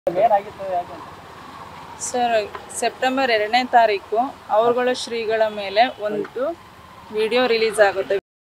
Sir September 2ನೇ ತಾರೀಕು ಅವರುಗಳ ಶ್ರೀಗಳ ಮೇಲೆ ಒಂದು ವಿಡಿಯೋ ರಿಲೀಸ್ ಆಗುತ್ತೆ.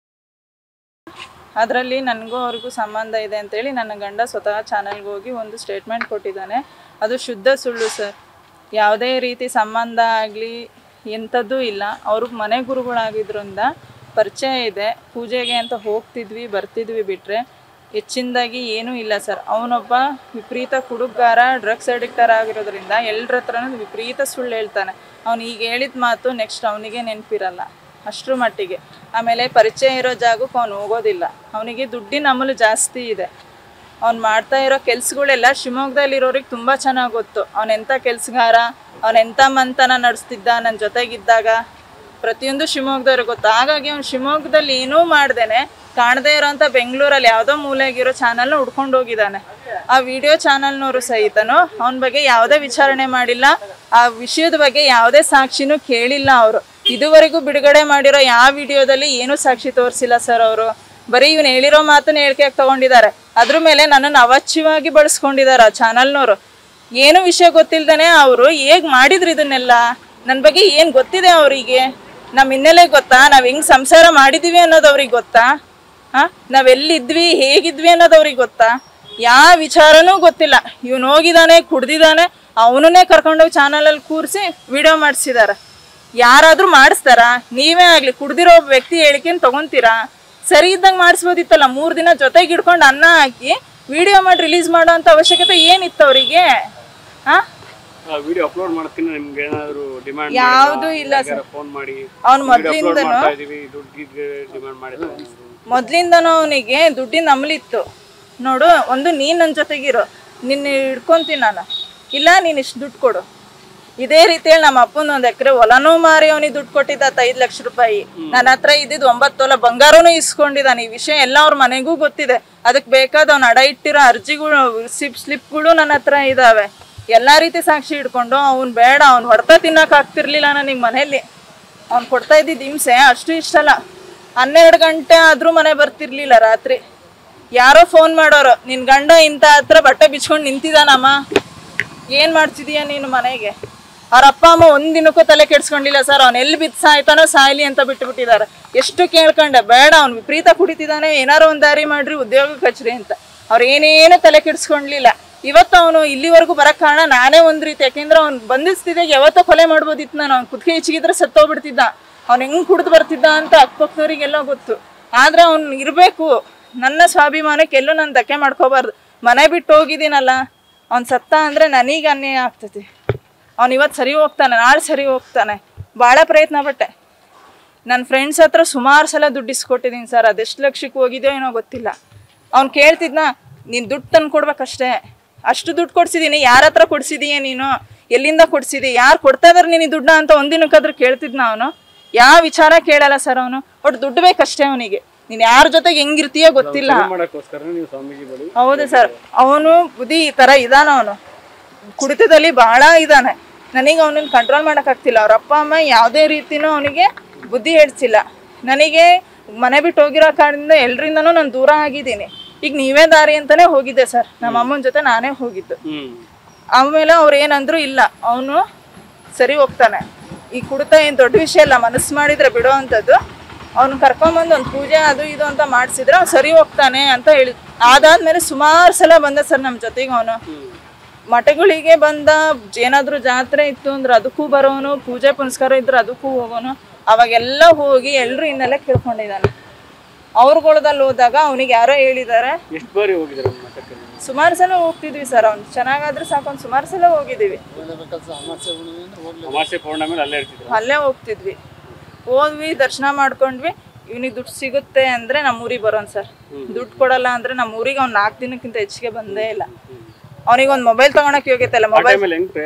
ಅದರಲ್ಲಿ ನನಗೂ ಅವ್ರಿಗೂ ಸಂಬಂಧ ಇದೆ ಅಂತೇಳಿ ನನ್ನ ಗಂಡ ಸ್ವತಃ ಚಾನಲ್ಗೆ ಹೋಗಿ ಒಂದು ಸ್ಟೇಟ್ಮೆಂಟ್ ಕೊಟ್ಟಿದ್ದಾನೆ. ಅದು ಶುದ್ಧ ಸುಳ್ಳು ಸರ್. ಯಾವುದೇ ರೀತಿ ಸಂಬಂಧ ಆಗಲಿ ಎಂಥದ್ದೂ ಇಲ್ಲ. ಅವರು ಮನೆ ಗುರುಗಳಾಗಿದ್ದರಿಂದ ಪರಿಚಯ ಇದೆ. ಪೂಜೆಗೆ ಅಂತ ಹೋಗ್ತಿದ್ವಿ ಬರ್ತಿದ್ವಿ ಬಿಟ್ಟರೆ ಹೆಚ್ಚಿನದಾಗಿ ಏನೂ ಇಲ್ಲ ಸರ್. ಅವನೊಬ್ಬ ವಿಪರೀತ ಕುಡುಗಾರ, ಡ್ರಗ್ಸ್ ಅಡಿಕ್ಟರ್ ಆಗಿರೋದ್ರಿಂದ ಎಲ್ಲರ ಹತ್ರನೂ ವಿಪರೀತ ಸುಳ್ಳು ಹೇಳ್ತಾನೆ. ಅವ್ನು ಈಗ ಹೇಳಿದ ಮಾತು ನೆಕ್ಸ್ಟ್ ಅವನಿಗೆ ನೆನಪಿರಲ್ಲ ಅಷ್ಟರ ಮಟ್ಟಿಗೆ. ಆಮೇಲೆ ಪರಿಚಯ ಇರೋ ಜಾಗಕ್ಕೆ ಅವ್ನು ಹೋಗೋದಿಲ್ಲ. ಅವನಿಗೆ ದುಡ್ಡಿನ ಅಮಲು ಜಾಸ್ತಿ ಇದೆ. ಅವ್ನು ಮಾಡ್ತಾ ಇರೋ ಕೆಲಸಗಳೆಲ್ಲ ಶಿವಮೊಗ್ಗದಲ್ಲಿರೋರಿಗೆ ತುಂಬ ಚೆನ್ನಾಗಿ ಗೊತ್ತು. ಅವನೆಂಥ ಕೆಲಸಗಾರ, ಅವನೆಂಥ ಮಂತನ ನಡೆಸ್ತಿದ್ದ, ನನ್ನ ಜೊತೆಗಿದ್ದಾಗ ಪ್ರತಿಯೊಂದು ಶಿವಮೊಗ್ಗದವ್ರಿಗೆ ಗೊತ್ತು. ಹಾಗಾಗಿ ಅವ್ನು ಶಿವಮೊಗ್ಗದಲ್ಲಿ ಏನೂ ಮಾಡ್ದೇನೆ ಕಾಣದೇ ಇರೋಂಥ ಬೆಂಗಳೂರಲ್ಲಿ ಯಾವುದೋ ಮೂಲೆಗಿರೋ ಚಾನಲ್ನ ಹುಡ್ಕೊಂಡು ಹೋಗಿದ್ದಾನೆ. ಆ ವಿಡಿಯೋ ಚಾನಲ್ನವರು ಸಹಿತನು ಅವನ ಬಗ್ಗೆ ಯಾವುದೇ ವಿಚಾರಣೆ ಮಾಡಿಲ್ಲ. ಆ ವಿಷಯದ ಬಗ್ಗೆ ಯಾವುದೇ ಸಾಕ್ಷಿನೂ ಕೇಳಿಲ್ಲ. ಅವರು ಇದುವರೆಗೂ ಬಿಡುಗಡೆ ಮಾಡಿರೋ ಯಾವ ವಿಡಿಯೋದಲ್ಲಿ ಏನೂ ಸಾಕ್ಷಿ ತೋರಿಸಿಲ್ಲ ಸರ್. ಅವರು ಬರೀ ಇವನು ಹೇಳಿರೋ ಮಾತನ್ನ ಹೇಳಿಕೆಯಾಗಿ ತೊಗೊಂಡಿದ್ದಾರೆ. ಅದ್ರ ಮೇಲೆ ನನ್ನನ್ನು ಅವಶ್ಯವಾಗಿ ಬಳಸ್ಕೊಂಡಿದ್ದಾರೆ ಆ ಚಾನಲ್ನವರು. ಏನು ವಿಷಯ ಗೊತ್ತಿಲ್ದೇ ಅವರು ಹೇಗೆ ಮಾಡಿದ್ರು ಇದನ್ನೆಲ್ಲ, ನನ್ನ ಬಗ್ಗೆ ಏನು ಗೊತ್ತಿದೆ ಅವರಿಗೆ, ನಮ್ಮ ಹಿನ್ನೆಲೆ ಗೊತ್ತಾ, ನಾವು ಹೆಂಗೆ ಸಂಸಾರ ಮಾಡಿದ್ದೀವಿ ಅನ್ನೋದು ಅವ್ರಿಗೆ ಗೊತ್ತಾ, ನಾವೆಲ್ಲಿದ್ವಿ ಹೇಗಿದ್ವಿ ಅನ್ನೋದು ಅವ್ರಿಗೆ ಗೊತ್ತಾ, ಯಾವ ವಿಚಾರನೂ ಗೊತ್ತಿಲ್ಲ. ಇವನು ಹೋಗಿದ್ದಾನೆ, ಕುಡ್ದಿದ್ದಾನೆ, ಅವನನ್ನೇ ಕರ್ಕೊಂಡೋಗಿ ಚಾನಲಲ್ಲಿ ಕೂರಿಸಿ ವಿಡಿಯೋ ಮಾಡಿಸಿದ್ದಾರೆ. ಯಾರಾದರೂ ಮಾಡಿಸ್ತಾರಾ? ನೀವೇ ಆಗಲಿ ಕುಡ್ದಿರೋ ವ್ಯಕ್ತಿ ಹೇಳಿಕೆನ ತೊಗೊತೀರಾ? ಸರಿ ಇದ್ದಂಗೆ ಮಾಡಿಸ್ಬೋದಿತ್ತಲ್ಲ. 3 ದಿನ ಜೊತೆಗೆ ಹಿಡ್ಕೊಂಡು ಅನ್ನ ಹಾಕಿ ವಿಡಿಯೋ ಮಾಡಿ ರಿಲೀಸ್ ಮಾಡೋ ಅಂಥ ಅವಶ್ಯಕತೆ ಏನಿತ್ತು ಅವರಿಗೆ? ಯಾವುದೂ ಇಲ್ಲ ಸರ್. ಅವ್ನು ಮೊದಲಿಂದನೂ ಅವನಿಗೆ ದುಡ್ಡಿನ ಅಮಲಿತ್ತು. ನೋಡು, ಒಂದು ನೀನು ನನ್ನ ಜೊತೆಗಿರೋ, ನಿನ್ನ ಹಿಡ್ಕೊತೀನಿ ನಾನು, ಇಲ್ಲ ನೀನು ಇಷ್ಟು ದುಡ್ಡು ಕೊಡು. ಇದೇ ರೀತಿಯಲ್ಲಿ ನಮ್ಮ ಅಪ್ಪನ 1 ಎಕರೆ ಹೊಲನೂ ಮಾರಿ ಅವನಿಗೆ ದುಡ್ಡು ಕೊಟ್ಟಿದ್ದ 5 ಲಕ್ಷ ರೂಪಾಯಿ. ನನ್ನ ಹತ್ರ ಇದ್ದಿದ್ದು 9 ತೊಲ ಬಂಗಾರನೂ ಇಸ್ಕೊಂಡಿದ್ದಾನೆ. ಈ ವಿಷಯ ಎಲ್ಲ ಅವ್ರ ಮನೆಗೂ ಗೊತ್ತಿದೆ. ಅದಕ್ಕೆ ಬೇಕಾದ ಅವ್ನು ಅಡ ಇಟ್ಟಿರೋ ಅರ್ಜಿಗಳು, ಸ್ಲಿಪ್ಗಳು ನನ್ನ ಹತ್ರ ಇದ್ದಾವೆ. ಎಲ್ಲ ರೀತಿ ಸಾಕ್ಷಿ ಹಿಡ್ಕೊಂಡು ಅವ್ನು ಬೇಡ, ಅವ್ನು ಹೊಡೆತ ತಿನ್ನೋಕೆ ಆಗ್ತಿರ್ಲಿಲ್ಲ ನನಗೆ ಮನೇಲಿ. ಅವ್ನು ಕೊಡ್ತಾ ಇದ್ದಿದ್ದು ಹಿಂಸೆ ಅಷ್ಟು ಇಷ್ಟಲ್ಲ. 12 ಗಂಟೆ ಆದರೂ ಮನೆ ಬರ್ತಿರ್ಲಿಲ್ಲ ರಾತ್ರಿ. ಯಾರೋ ಫೋನ್ ಮಾಡೋರು, ನಿನ್ನ ಗಂಡ ಇಂಥ ಹತ್ರ ಬಟ್ಟೆ ಬಿಚ್ಕೊಂಡು ನಿಂತಿದ್ದಾನಮ್ಮ, ಏನು ಮಾಡ್ತಿದೀಯ ನೀನು ಮನೆಗೆ? ಅವ್ರ ಅಪ್ಪ ಅಮ್ಮ ಒಂದಿನಕ್ಕೂ ತಲೆ ಕೆಡ್ಸ್ಕೊಂಡಿಲ್ಲ ಸರ್. ಅವ್ನು ಎಲ್ಲಿ ಬಿದ್ದು ಸಾಯ್ತಾನೋ ಸಾಯ್ಲಿ ಅಂತ ಬಿಟ್ಟುಬಿಟ್ಟಿದ್ದಾರೆ. ಎಷ್ಟು ಕೇಳ್ಕೊಂಡೆ, ಬೇಡ ಅವ್ನು ವಿಪರೀತ ಕುಡಿತಿದ್ದಾನೆ, ಏನಾರು ಒಂದು ದಾರಿ ಮಾಡ್ರಿ, ಉದ್ಯೋಗಕ್ಕೆ ಹಚ್ಚ್ರಿ ಅಂತ. ಅವ್ರು ಏನೇನು ತಲೆ ಕೆಡ್ಸ್ಕೊಂಡ್ಲಿಲ್ಲ. ಇವತ್ತು ಅವನು ಇಲ್ಲಿವರೆಗೂ ಬರೋಕ್ಕೆ ಕಾರಣ ನಾನೇ ಒಂದು ರೀತಿ. ಯಾಕೆಂದ್ರೆ ಅವ್ನು ಬಂಧಿಸ್ತಿದ್ದೆ ಯಾವತ್ತೋ ಕೊಲೆ ಮಾಡ್ಬೋದಿತ್ತು. ನಾನು ಅವ್ನು ಕುತ್ತಿಗೆ ಹೆಚ್ಚಿಗಿದ್ರೆ ಸತ್ತೋಗ್ಬಿಡ್ತಿದ್ದ. ಅವ್ನು ಹೆಂಗೆ ಕುಡಿದು ಬರ್ತಿದ್ದ ಅಂತ ಅಕ್ಕಪಕ್ಕದವ್ರಿಗೆಲ್ಲ ಗೊತ್ತು. ಆದರೆ ಅವ್ನು ಇರಬೇಕು. ನನ್ನ ಸ್ವಾಭಿಮಾನಕ್ಕೆ ಎಲ್ಲೂ ನಾನು ಧಕ್ಕೆ ಮಾಡ್ಕೋಬಾರ್ದು. ಮನೆ ಬಿಟ್ಟು ಹೋಗಿದ್ದೀನಲ್ಲ, ಅವ್ನು ಸತ್ತ ಅಂದರೆ ನನಗೆ ಅನ್ಯಾಯ ಆಗ್ತೈತಿ. ಅವ್ನು ಇವತ್ತು ಸರಿ ಹೋಗ್ತಾನೆ, ನಾಳೆ ಸರಿ ಹೋಗ್ತಾನೆ. ಭಾಳ ಪ್ರಯತ್ನ ಪಟ್ಟೆ. ನನ್ನ ಫ್ರೆಂಡ್ಸ್ ಹತ್ರ ಸುಮಾರು ಸಲ ದುಡ್ಡು ಇಸ್ಕೊಟ್ಟಿದ್ದೀನಿ ಸರ್. ಅದೆಷ್ಟು ಲಕ್ಷಕ್ಕೆ ಹೋಗಿದೆಯೋ ಏನೋ ಗೊತ್ತಿಲ್ಲ. ಅವ್ನು ಕೇಳ್ತಿದ್ನ, ನೀನು ದುಡ್ಡು ತಂದು ಕೊಡ್ಬೇಕಷ್ಟೇ. ಅಷ್ಟು ದುಡ್ಡು ಕೊಡ್ಸಿದ್ದೀನಿ, ಯಾರ ಹತ್ರ ಕೊಡ್ಸಿದೀಯ ನೀನು, ಎಲ್ಲಿಂದ ಕೊಡ್ಸಿದಿ, ಯಾರು ಕೊಡ್ತಾ ಇದಾರೆ ನೀನು ದುಡ್ಡ ಅಂತ ಒಂದಿನಕ್ಕಾದ್ರೂ ಕೇಳ್ತಿದ್ನ ಅವನು? ಯಾವ ವಿಚಾರ ಕೇಳಲ್ಲ ಸರ್ ಅವನು. ಒಟ್ಟು ದುಡ್ಡು ಬೇಕಷ್ಟೇ ಅವನಿಗೆ. ನೀನು ಯಾರ ಜೊತೆಗೆ ಹೆಂಗಿರ್ತೀಯೋ ಗೊತ್ತಿಲ್ಲ. ಹೌದು ಸರ್, ಅವನು ಬುದ್ಧಿ ಈ ಥರ ಇದ್ದಾನ. ಅವನು ಕುಡಿತದಲ್ಲಿ ಭಾಳ ಇದ್ದಾನೆ. ನನಗೆ ಅವನನ್ನು ಕಂಟ್ರೋಲ್ ಮಾಡೋಕ್ಕಾಗ್ತಿಲ್ಲ. ಅವ್ರ ಅಪ್ಪ ಅಮ್ಮ ಯಾವುದೇ ರೀತಿಯೂ ಅವನಿಗೆ ಬುದ್ಧಿ ಹೇಳ್ಸಿಲ್ಲ. ನನಗೆ ಮನೆ ಬಿಟ್ಟು ಹೋಗಿರೋ ಕಾರಣದಿಂದ ಎಲ್ಲರಿಂದನೂ ನಾನು ದೂರ ಆಗಿದ್ದೀನಿ. ಈಗ ನೀವೇ ದಾರಿ ಅಂತಾನೆ ಹೋಗಿದ್ದೆ ಸರ್. ನಮ್ಮ ಅಮ್ಮನ ಜೊತೆ ನಾನೇ ಹೋಗಿದ್ದು. ಆಮೇಲೆ ಅವ್ರು ಏನಂದ್ರು ಇಲ್ಲ, ಅವನು ಸರಿ ಹೋಗ್ತಾನೆ. ಈ ಕುಡಿತ ಏನು ದೊಡ್ಡ ವಿಷಯ ಇಲ್ಲ, ಮನಸ್ಸು ಮಾಡಿದ್ರೆ ಬಿಡೋ ಅಂಥದ್ದು. ಅವ್ನು ಕರ್ಕೊಂಬಂದು ಒಂದು ಪೂಜೆ ಅದು ಇದು ಅಂತ ಮಾಡಿಸಿದ್ರೆ ಅವ್ನು ಸರಿ ಹೋಗ್ತಾನೆ ಅಂತ ಹೇಳಿ. ಅದಾದ್ಮೇಲೆ ಸುಮಾರು ಸಲ ಬಂದ ಸರ್ ನಮ್ಮ ಜೊತೆಗೆ. ಅವನು ಮಠಗಳಿಗೆ ಬಂದ, ಏನಾದರೂ ಜಾತ್ರೆ ಇತ್ತು ಅಂದ್ರೆ ಅದಕ್ಕೂ ಬರೋನು, ಪೂಜೆ ಪುನಸ್ಕಾರ ಇದ್ರೆ ಅದಕ್ಕೂ ಹೋಗೋನು. ಅವಾಗೆಲ್ಲ ಹೋಗಿ ಎಲ್ಲರೂ ಹಿನ್ನೆಲೆ ಕೇಳ್ಕೊಂಡಿದ್ದಾನೆ. ಅವ್ರುಗಳದಲ್ಲಿ ಹೋದಾಗ ಅವನಿಗೆ ಯಾರೋ ಹೇಳಿದ್ದಾರೆ. ಸುಮಾರು ಸಲ ಹೋಗ್ತಿದ್ವಿ ಸರ್. ಅವ್ನು ಚೆನ್ನಾಗಾದ್ರೆ ಸಾಕು, ಅವ್ನು ಸುಮಾರು ಸಲ ಹೋಗಿದ್ದೀವಿ. ಅಲ್ಲೇ ಹೋಗ್ತಿದ್ವಿ. ಹೋದ್ವಿ, ದರ್ಶನ ಮಾಡ್ಕೊಂಡ್ವಿ. ಇವನಿಗೆ ದುಡ್ಡು ಸಿಗುತ್ತೆ ಅಂದರೆ ನಮ್ಮೂರಿಗೆ ಬರೋನು ಸರ್. ದುಡ್ಡು ಕೊಡಲ್ಲ ಅಂದರೆ ನಮ್ಮೂರಿಗೆ ಅವ್ನು 4 ದಿನಕ್ಕಿಂತ ಹೆಚ್ಚಿಗೆ ಬಂದೇ ಇಲ್ಲ. ಅವನಿಗೆ ಒಂದು ಮೊಬೈಲ್ ತಗೊಳಕ್ಕೆ ಯೋಗ್ಯತೆ ಮೊಬೈಲ್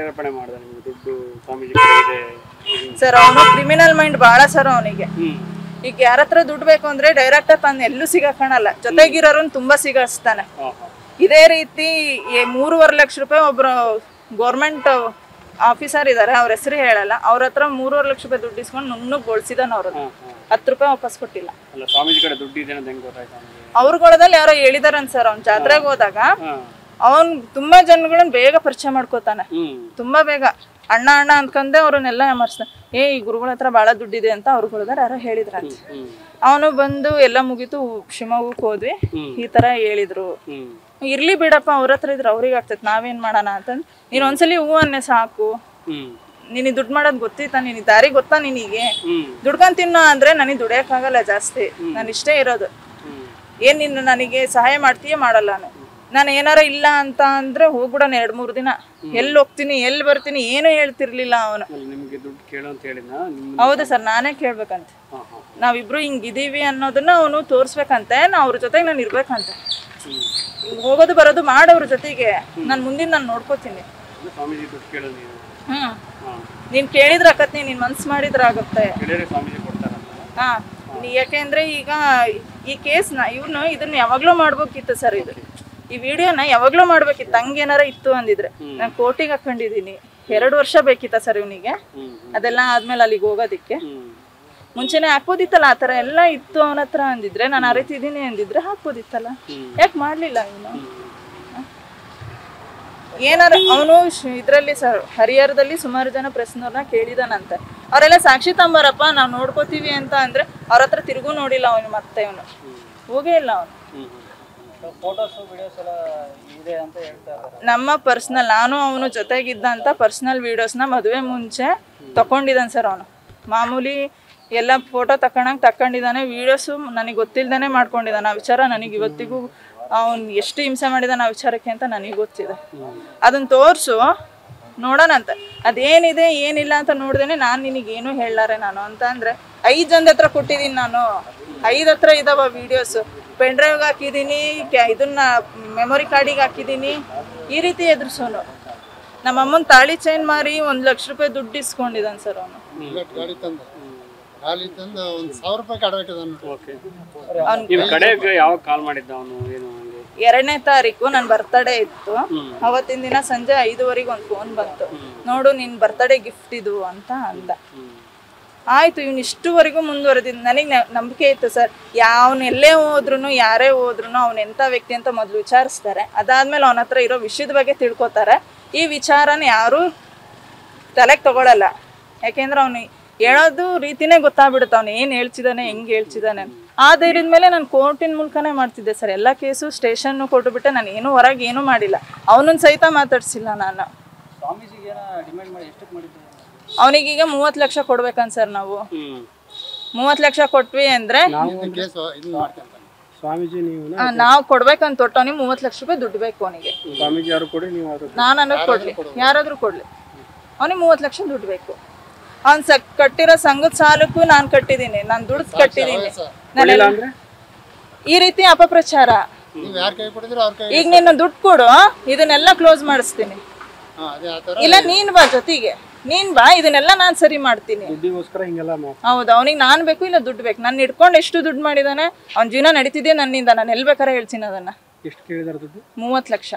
ಸರ್. ಅವನು ಕ್ರಿಮಿನಲ್ ಮೈಂಡ್ ಭಾಳ ಸರ್ ಅವನಿಗೆ. ಈಗ ಯಾರ ಹತ್ರ ದುಡ್ಡು ಬೇಕು ಅಂದ್ರೆ ಡೈರೆಕ್ಟ್ ತಾನು ಎಲ್ಲೂ ಸಿಗಾಕಣಲ್ಲ, ಜೊತೆಗಿರೋರನ್ನ ತುಂಬಾ ಸಿಗಾಸ್ತಾನೆ. ಇದೇ ರೀತಿ 3.5 ಲಕ್ಷ ರೂಪಾಯಿ ಒಬ್ರು ಗೌರ್ಮೆಂಟ್ ಆಫೀಸರ್ ಇದ್ದಾರೆ, ಅವ್ರ ಹೆಸರು ಹೇಳಲ್ಲ. ಅವ್ರ ಹತ್ರ 3.5 ಲಕ್ಷ ರೂಪಾಯಿ ದುಡ್ಡು ಇಸ್ಕೊಂಡು ನುಣ್ಣಗೆ ಬೋಳ್ಸಿದಾನ. ಅವ್ರ 10 ರೂಪಾಯಿ ವಾಪಸ್ ಕೊಟ್ಟಿಲ್ಲ. ಅವ್ರಗಳದಲ್ಲಿ ಯಾರೋ ಹೇಳಿದಾರನ್ ಸರ್. ಅವ್ನ ಜಾತ್ರೆಗೆ ಹೋದಾಗ ಅವನ್ ತುಂಬಾ ಜನಗಳನ್ನ ಬೇಗ ಪರಿಚಯ ಮಾಡ್ಕೋತಾನೆ, ತುಂಬಾ ಬೇಗ. ಅಣ್ಣ ಅಣ್ಣ ಅನ್ಕಂದೆ ಅವ್ರನ್ನೆಲ್ಲ ಮರ್ಸ್ತಾನೆ. ಈ ಗುರುಗಳ ಹತ್ರ ಭಾಳ ದುಡ್ಡಿದೆ ಅಂತ ಅವ್ರುಗಳ್ದಾರ ಯಾರೋ ಹೇಳಿದ್ರಂತ. ಅವನು ಬಂದು ಎಲ್ಲ ಮುಗೀತು, ಶಿವಮೊಗ್ಗಕ್ಕೆ ಹೋದ್ವಿ, ಈ ತರ ಹೇಳಿದ್ರು. ಇರ್ಲಿ ಬಿಡಪ್ಪ, ಅವ್ರ ಹತ್ರ ಇದ್ರೆ ಅವ್ರಿಗೆ ಆಗ್ತೈತೆ, ನಾವೇನ್ ಮಾಡೋಣ ಅಂತಂದ್. ನೀನ್ ಒಂದ್ಸಲಿ ಹೂ ಅನ್ನೆ ಸಾಕು, ನಿನಗೆ ದುಡ್ಡು ಮಾಡೋದು ಗೊತ್ತಿತ್ತ, ನಿನಗೆ ದಾರಿ ಗೊತ್ತಾ, ನಿನಗೆ ದುಡ್ಕೊಂಡ್ ತಿನ್ನೋ ಅಂದ್ರೆ ನನಗೆ ದುಡಿಯಕ್ಕಾಗಲ್ಲ ಜಾಸ್ತಿ, ನಾನು ಇಷ್ಟೇ ಇರೋದು. ಏನ್ ನೀನು ನನಗೆ ಸಹಾಯ ಮಾಡ್ತೀಯ? ಮಾಡಲ್ಲ. ನಾನು ಏನಾರ ಇಲ್ಲ ಅಂತ ಅಂದ್ರೆ ಹೋಗ್ಬಿಡೋಣ 2-3 ದಿನ. ಎಲ್ಲಿ ಹೋಗ್ತೀನಿ ಎಲ್ಲಿ ಬರ್ತೀನಿ ಏನು ಹೇಳ್ತಿರ್ಲಿಲ್ಲ ಅವನು. ಹೌದು ಸರ್, ನಾನೇ ಕೇಳ್ಬೇಕಂತೆ. ನಾವಿಬ್ರು ಹಿಂಗಿದೀವಿ ಅನ್ನೋದನ್ನ ಅವನು ತೋರ್ಸ್ಬೇಕಂತೆ, ನಾ ಅವ್ರ ಜೊತೆಗೆ ನಾನು ಇರ್ಬೇಕಂತೆ. ಹೋಗೋದು ಬರೋದು ಮಾಡೋವ್ರ ಜೊತೆಗೆ ನಾನು ಮುಂದಿನ ನಾನು ನೋಡ್ಕೋತೀನಿ. ನೀನ್ ಕೇಳಿದ್ರ ಆಕತ್ನಿ, ನೀನ್ ಮನ್ಸು ಮಾಡಿದ್ರ ಆಗುತ್ತೆ. ಹಾ, ಯಾಕೆಂದ್ರೆ ಈಗ ಈ ಕೇಸ್ನ ಇವನು ಇದನ್ನ ಯಾವಾಗ್ಲೂ ಮಾಡ್ಬೇಕಿತ್ತು ಸರ್. ಈ ವಿಡಿಯೋನ ಯಾವಾಗ್ಲೂ ಮಾಡ್ಬೇಕಿತ್ತು. ಹಂಗೇನಾರ ಇತ್ತು ಅಂದಿದ್ರೆ ನಾನು ಕೋರ್ಟಿಗೆ ಹಾಕೊಂಡಿದೀನಿ. 2 ವರ್ಷ ಬೇಕಿತ್ತ ಸರ್ ಇವನಿಗೆ. ಅದೆಲ್ಲ ಆದ್ಮೇಲೆ ಅಲ್ಲಿಗೆ ಹೋಗೋದಿಕ್ಕೆ ಮುಂಚೆನೆ ಹಾಕ್ಬೋದಿತ್ತಲ್ಲ. ಆ ಥರ ಎಲ್ಲ ಇತ್ತು ಅವನ ಹತ್ರ ಅಂದಿದ್ರೆ, ನಾನು ಅರಿತಿದ್ದೀನಿ ಅಂದಿದ್ರೆ ಹಾಕ್ಬೋದಿತ್ತಲ್ಲ. ಯಾಕೆ ಮಾಡ್ಲಿಲ್ಲ ಇವನು? ಏನಾರ ಅವನು ಇದ್ರಲ್ಲಿ ಸರ್ ಹರಿಹರದಲ್ಲಿ ಸುಮಾರು ಜನ ಪ್ರೆಸ್ನವ್ರನ್ನ ಕೇಳಿದಾನಂತೆ. ಅವರೆಲ್ಲ ಸಾಕ್ಷಿ ತಂಬಾರಪ್ಪ, ನಾವು ನೋಡ್ಕೋತೀವಿ ಅಂತ ಅಂದ್ರೆ ಅವ್ರ ಹತ್ರ ತಿರುಗೂ ನೋಡಿಲ್ಲ ಅವನು. ಮತ್ತೆ ಇವನು ಹೋಗೇ ಇಲ್ಲ ಅವನು. ನಮ್ಮ ಪರ್ಸ್ನಲ್, ನಾನು ಅವನು ಜೊತೆಗಿದ್ದಂತ ಪರ್ಸ್ನಲ್ ವಿಡಿಯೋಸ್ನ ಮದುವೆ ಮುಂಚೆ ತಕೊಂಡಿದ್ದಾನೆ ಸರ್. ಅವನು ಮಾಮೂಲಿ ಎಲ್ಲ ಫೋಟೋ ತಕೊಂಡಿದ್ದಾನೆ. ವಿಡಿಯೋಸು ನನಗೆ ಗೊತ್ತಿಲ್ದೇ ಮಾಡ್ಕೊಂಡಿದ್ದಾನೆ. ಆ ವಿಚಾರ ನನಗೆ ಇವತ್ತಿಗೂ ಅವನು ಎಷ್ಟು ಹಿಂಸೆ ಮಾಡಿದಾನೆ ಆ ವಿಚಾರಕ್ಕೆ ಅಂತ ನನಗೆ ಗೊತ್ತಿದೆ. ಅದನ್ನ ತೋರಿಸು ನೋಡೋಣಂತ. ಅದೇನಿದೆ ಏನಿಲ್ಲ ಅಂತ ನೋಡ್ದೇನೆ ನಾನು ನಿನಗೇನು ಹೇಳಾರೆ ನಾನು ಅಂತ ಅಂದ್ರೆ 5 ಜನದ ಹತ್ರ ಕೊಟ್ಟಿದ್ದೀನಿ ನಾನು. 5 ಹತ್ರ ಇದಾವ ವಿಡಿಯೋಸು. ಪೆನ್ ಡ್ರೈವ್ಗೆ ಹಾಕಿದ್ದೀನಿ, ಇದನ್ನ ಮೆಮೊರಿ ಕಾರ್ಡಿಗೆ ಹಾಕಿದ್ದೀನಿ. ಈ ರೀತಿ ಎದುರಿಸೋನು. ನಮ್ಮ ಅಮ್ಮನ ತಾಳಿ ಚೈನ್ ಮಾರಿ 1 ಲಕ್ಷ ರೂಪಾಯಿ ದುಡ್ಡು ಇಸ್ಕೊಂಡಿದ್ದಾನೆ ಸರ್ ಅವನು. ಎರಡನೇ ತಾರೀಕು ನನ್ನ ಬರ್ತಡೇ ಇತ್ತು. ಅವತ್ತಿನ ದಿನ ಸಂಜೆ 5:15 ಒಂದು ಫೋನ್ ಬಂತು. ನೋಡು ನಿನ್ ಬರ್ತಡೇ ಗಿಫ್ಟ್ ಇದು ಅಂತ ಅಂದ. ಆಯ್ತು, ಇವ್ನು ಇಷ್ಟುವರೆಗೂ ಮುಂದುವರೆದಿದ್ದು. ನನಗೆ ನಂಬಿಕೆ ಇತ್ತು ಸರ್. ಯಾವನು ಎಲ್ಲೇ ಹೋದ್ರು ಯಾರೇ ಹೋದ್ರು ಅವ್ನು ಎಂಥ ವ್ಯಕ್ತಿ ಅಂತ ಮೊದಲು ವಿಚಾರಿಸ್ತಾರೆ. ಅದಾದ್ಮೇಲೆ ಅವನ ಹತ್ರ ಇರೋ ವಿಷಯದ ಬಗ್ಗೆ ತಿಳ್ಕೊತಾರೆ. ಈ ವಿಚಾರನ ಯಾರು ತಲೆಗೆ ತಗೊಳಲ್ಲ. ಯಾಕೆಂದ್ರೆ ಅವನು ಹೇಳೋದು ರೀತಿನೇ ಗೊತ್ತಾಗ್ಬಿಡುತ್ತೆ, ಅವ್ನು ಏನು ಹೇಳ್ತಿದ್ದಾನೆ, ಹೆಂಗೆ ಹೇಳ್ತಿದ್ದಾನೆ. ಆ ಧೈರ್ಯದ ಮೇಲೆ ನಾನು ಕೋರ್ಟಿನ ಮೂಲಕನೇ ಮಾಡ್ತಿದ್ದೆ ಸರ್. ಎಲ್ಲ ಕೇಸು ಸ್ಟೇಷನ್ನು ಕೊಟ್ಟುಬಿಟ್ಟೆ. ನಾನು ಏನು ಹೊರಗೆ ಏನೂ ಮಾಡಿಲ್ಲ. ಅವನನ್ನು ಸಹಿತ ಮಾತಾಡ್ಸಿಲ್ಲ ನಾನು. ಅವನಿಗೀಗ 30 ಲಕ್ಷ ಕೊಡ್ಬೇಕಂತ ಸರ್. ನಾವು 30 ಲಕ್ಷ ಕೊಟ್ವಿ ಅಂದ್ರೆ ನಾವು ಕೊಡ್ಬೇಕಂತ ತೊಟ್ಟು ಅವನಿಗೆ 30 ಲಕ್ಷ ರೂಪಾಯಿ ದುಡ್ಡು ಬೇಕು ಅವನಿಗೆ. ನಾನು ಅನ್ನೋದು ಕೊಡ್ಲಿ, ಯಾರಾದ್ರೂ ಕೊಡ್ಲಿ, ಅವನಿಗೆ 30 ಲಕ್ಷ ದುಡ್ಡು ಬೇಕು. ಅವ್ನ್ ಕಟ್ಟಿರೋ ಸಂಘದ ಸಾಲಕ್ಕೂ ನಾನು ಕಟ್ಟಿದ್ದೀನಿ, ನಾನು ದುಡ್ಡು ಕಟ್ಟಿದ್ದೀನಿ. ಈ ರೀತಿ ಅಪಪ್ರಚಾರ. ಈಗ ನೀನು ದುಡ್ಡು ಕೊಡು, ಇದನ್ನೆಲ್ಲ ಕ್ಲೋಸ್ ಮಾಡಿಸ್ತೀನಿ. ಇಲ್ಲ ನೀನ್ ಬಾ ಜೊತೆಗೆ, ನೀನ್ ಬಾ, ಇದನ್ನೆಲ್ಲ ನಾನ್ ಸರಿ ಮಾಡ್ತೀನಿ. ಹೌದು, ಅವನಿಗೆ ನಾನ್ ಬೇಕು, ಇಲ್ಲ ದುಡ್ಡು ಬೇಕು. ನಾನು ಇಟ್ಕೊಂಡು ಎಷ್ಟು ದುಡ್ಡು ಮಾಡಿದಾನೆ, ಅವ್ನ ಜೀವನ ನಡೀತಿದ್ದೆ ನನ್ನಿಂದ. ನಾನು ಎಲ್ಲಿ ಬೇಕಾರೆ ಹೇಳ್ತೀನಿ ಅದನ್ನ. 30 ಲಕ್ಷ.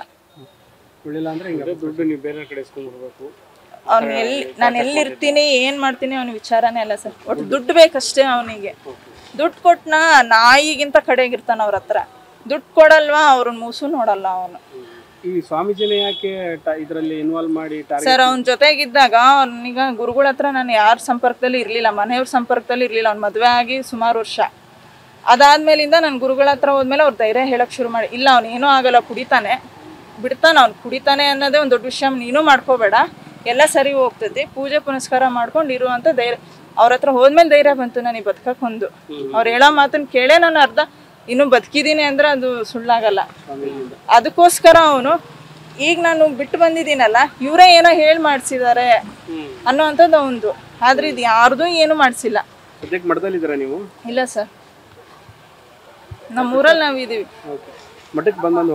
ಅವ್ನು ನಾನು ಎಲ್ಲಿರ್ತೀನಿ ಏನ್ ಮಾಡ್ತೀನಿ ಅವನ ವಿಚಾರನೇ ಅಲ್ಲ ಸರ್. ಒಟ್ಟು ದುಡ್ಡು ಬೇಕಷ್ಟೇ ಅವನಿಗೆ. ದುಡ್ಡು ಕೊಟ್ನ ನಾಯಿಗಿಂತ ಕಡೆಗಿರ್ತಾನ ಅವ್ರ ಹತ್ರ. ದುಡ್ಡು ಕೊಡಲ್ವಾ, ಅವ್ರನ್ನ ಮೂಸು ನೋಡಲ್ಲ ಅವನು. ಈ ಸ್ವಾಮೀಜಿನ ಯಾಕೆ ಇದರಲ್ಲಿ ಇನ್ವಾಲ್ವ್ ಮಾಡಿ ಸರ್? ಅವನ ಜೊತೆಗಿದ್ದಾಗ ಅವನೀಗ ಗುರುಗಳ ಹತ್ರ ನಾನು ಯಾರ ಸಂಪರ್ಕದಲ್ಲಿ ಇರಲಿಲ್ಲ, ಮನೆಯವ್ರ ಸಂಪರ್ಕದಲ್ಲಿ ಇರಲಿಲ್ಲ. ಅವ್ನು ಮದುವೆ ಆಗಿ ಸುಮಾರು ವರ್ಷ ಅದಾದ್ಮೇಲಿಂದ ನಾನು ಗುರುಗಳ ಹತ್ರ ಹೋದ್ಮೇಲೆ ಅವ್ರು ಧೈರ್ಯ ಹೇಳಕ್ ಶುರು ಮಾಡಿ, ಇಲ್ಲ ಅವ್ನು ಏನೂ ಆಗಲ್ಲ, ಕುಡಿತಾನೆ, ಬಿಡ್ತಾನೆ, ಅವ್ನು ಕುಡಿತಾನೆ ಅನ್ನೋದೇ ಒಂದು ದೊಡ್ಡ ವಿಷಯ, ನೀನು ಮಾಡ್ಕೋಬೇಡ, ಎಲ್ಲ ಸರಿ ಹೋಗ್ತೈತಿ, ಪೂಜೆ ಪುನಸ್ಕಾರ ಮಾಡ್ಕೊಂಡು ಇರುವಂತ ಧೈರ್ಯ. ಅವ್ರ ಹತ್ರ ಹೋದ್ಮೇಲೆ ಧೈರ್ಯ ಬಂತು ನನಗೆ ಬದುಕಕ್ಕೆ. ಒಂದು ಅವ್ರು ಹೇಳೋ ಮಾತನ್ನ ಕೇಳೇ ನಾನು ಅರ್ಧ ಇನ್ನು ಬದುಕಿದ್ದೀನಿ ಅಂದ್ರೆ ಅದು ಸುಳ್ಳಾಗಲ್ಲ. ಅದಕ್ಕೋಸ್ಕರ ಅವನು ಈಗ ನಾನು ಬಿಟ್ಟು ಬಂದಿದ್ದೀನಲ್ಲ, ಇವರೇ ಏನೋ ಹೇಳಿ ಮಾಡಿಸಿದ್ದಾರೆ ಅನ್ನೋವಂಥದ್ದು ಅವನದು. ಆದ್ರೆ ಇದು ಯಾರ್ದು ಏನು ಮಾಡಿಸಿಲ್ಲ. ನೀವು ಇಲ್ಲ ಸರ್, ನಮ್ಮೂರಲ್ಲಿ ನಾವಿದ್ದೀವಿ. ಮಠಕ್ಕೆ ಬಂದು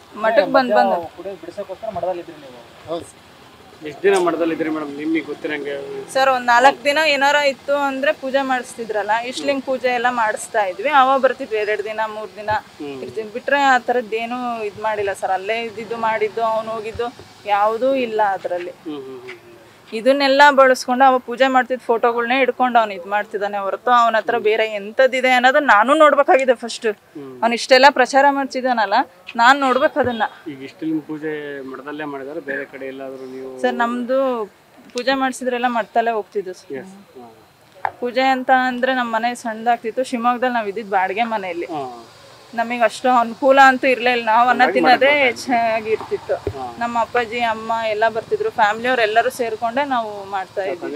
ಎಷ್ಟು ದಿನ ಮಠದಲ್ಲಿದ್ರಿ ಮೇಡಮ್? ನಿಮಗೆ ಗೊತ್ತಿರಂಗೆ ಸರ್, ಒಂದು 4 ದಿನ ಏನಾರ ಇತ್ತು ಅಂದ್ರೆ ಪೂಜೆ ಮಾಡಿಸ್ತಿದ್ರಲ್ಲ, ಇಷ್ಟಲಿಂಗ್ ಪೂಜೆ ಎಲ್ಲ ಮಾಡಿಸ್ತಾ ಇದ್ವಿ. ಅವಾಗ ಬರ್ತಿದ್ವಿ 2 ದಿನ 3 ದಿನ ಇರ್ತಿದ್ವಿ. ಬಿಟ್ರೆ ಆ ಥರದ್ದೇನು ಇದು ಮಾಡಿಲ್ಲ ಸರ್. ಅಲ್ಲೇ ಇದ್ದಿದ್ದು ಮಾಡಿದ್ದು, ಅವ್ನು ಹೋಗಿದ್ದು ಯಾವುದೂ ಇಲ್ಲ ಅದರಲ್ಲಿ. ಇದನ್ನೆಲ್ಲ ಬಳಸ್ಕೊಂಡು ಅವ ಪೂಜೆ ಮಾಡ್ತಿದ್ದ ಫೋಟೋಗಳನ್ನೇ ಇಟ್ಕೊಂಡು ಅವ್ನು ಇದು ಮಾಡ್ತಿದ್ದಾನೆ ಹೊರತು ಅವನ ಹತ್ರ ಬೇರೆ ಎಂಥದ್ದಿದೆ ಅನ್ನೋದು ನಾನು ನೋಡ್ಬೇಕಾಗಿದೆ ಫಸ್ಟ್. ಅವ್ನು ಇಷ್ಟೆಲ್ಲ ಪ್ರಚಾರ ಮಾಡ್ತಿದ್ದಾನಲ್ಲ, ನಾನು ನೋಡ್ಬೇಕು ಅದನ್ನ. ಈಗ ಇಷ್ಟಲಿಂಗ ಪೂಜೆ ಮಠದಲ್ಲೇ ಮಾಡಿದಾರೆ, ಬೇರೆ ಕಡೆ ಎಲ್ಲಾದರೂ ನೀವು? ಸರ್ ನಮ್ದು ಪೂಜೆ ಮಾಡಿಸಿದ್ರೆಲ್ಲ ಮಠದಲ್ಲೇ ಹೋಗ್ತಿದ್ದು ಸರ್. ಪೂಜೆ ಅಂತ ಅಂದ್ರೆ ನಮ್ಮ ಮನೆ ಸಣ್ಣದಾಗ್ತಿತ್ತು. ಶಿವಮೊಗ್ಗದಲ್ಲಿ ನಾವು ಇದ್ದಿದ್ದು ಬಾಡಿಗೆ ಮನೆಯಲ್ಲಿ. ನಮಗೆ ಅಷ್ಟು ಅನುಕೂಲ ಅಂತೂ ಇರಲಿಲ್ಲ. ನಾವು ಅನ್ನ ತಿನ್ನೋದೇ ಹೆಚ್ಚಾಗಿರ್ತಿತ್ತು. ನಮ್ಮ ಅಪ್ಪಾಜಿ ಅಮ್ಮ ಎಲ್ಲ ಬರ್ತಿದ್ರು, ಫ್ಯಾಮಿಲಿಯವ್ರು ಎಲ್ಲರೂ ಸೇರ್ಕೊಂಡೆ ನಾವು ಮಾಡ್ತಾ ಇದ್ವಿ.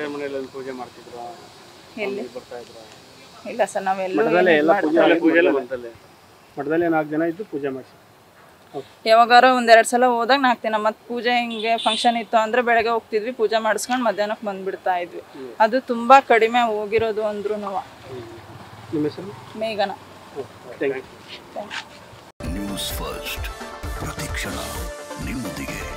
ಎಲ್ಲಿ ಇಲ್ಲ ಸರ್, ನಾವೆಲ್ಲರೂ ಮಠದಲ್ಲೇ 4 ಜನ ಇದ್ದು ಪೂಜೆ ಮಾಡಿಸಿ. ಯಾವಾಗಾರ 1-2 ಸಲ ಹೋದಾಗ 4 ದಿನ. ಮತ್ತೆ ಪೂಜೆ ಹಿಂಗೆ ಫಂಕ್ಷನ್ ಇತ್ತು ಅಂದ್ರೆ ಬೆಳಗ್ಗೆ ಹೋಗ್ತಿದ್ವಿ, ಪೂಜೆ ಮಾಡಿಸ್ಕೊಂಡು ಮಧ್ಯಾಹ್ನಕ್ಕೆ ಬಂದ್ಬಿಡ್ತಾ ಇದ್ವಿ. ಅದು ತುಂಬಾ ಕಡಿಮೆ ಹೋಗಿರೋದು ಅಂದ್ರೂ. ನಿಮ್ಮ ಹೆಸರು? ಮೇಘನ. ನ್ಯೂಸ್ ಫಸ್ಟ್ ಪ್ರತಿಕ್ಷಣ ನಿಮ್ಮೊಂದಿಗೆ.